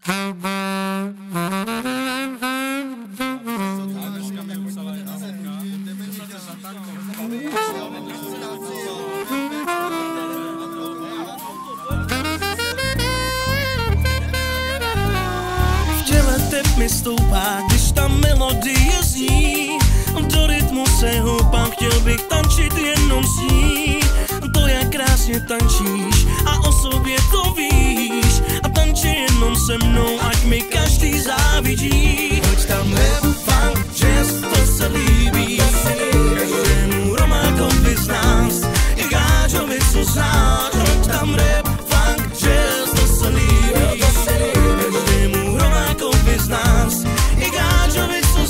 Mi stoupá, když ta melodie zní. Do rytmu se houpám, chtěl bych tančit jenom s ní. To jak krásně tančíš a o sobě to víš. A tanči jenom se mnou, ať mi každý závidí. Hoď tam rap, funk, jazz, to se líbí každému Romákovi z nás, i Gáčovi, co znáš. Hoď tam rap, funk, jazz, to se líbí každému Romákovi z nás, i Gáčovi, co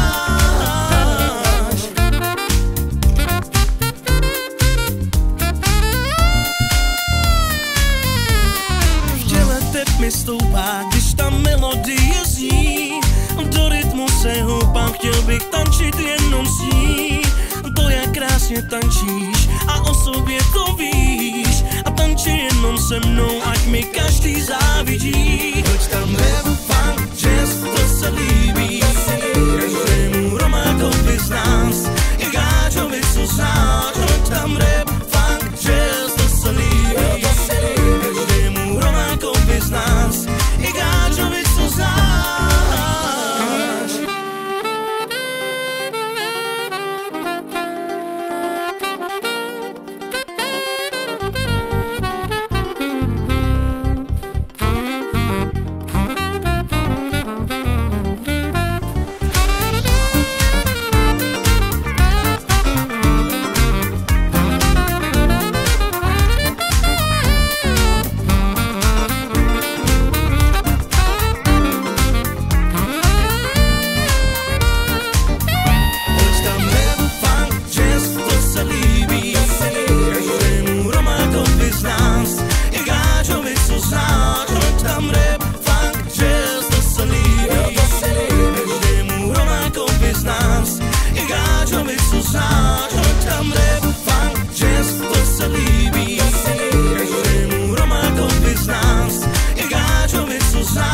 znáš. V těle tep mi stoupá, když ta melodie zní. Do rytmu se houpám, chtěl bych tančit jenom s ní. To jak krásně tančíš a o sobě to víš. A tanči jenom se mnou, ať mi každý závidí. Hoď tam rap, funk, jazz, to se líbí každému Romákovi z nás, i Gáčovi, co znáš. Hoď tam rap, funk, jazz, to se líbí každému Romákovi z nás, i Gáčovi, co znáš. Society.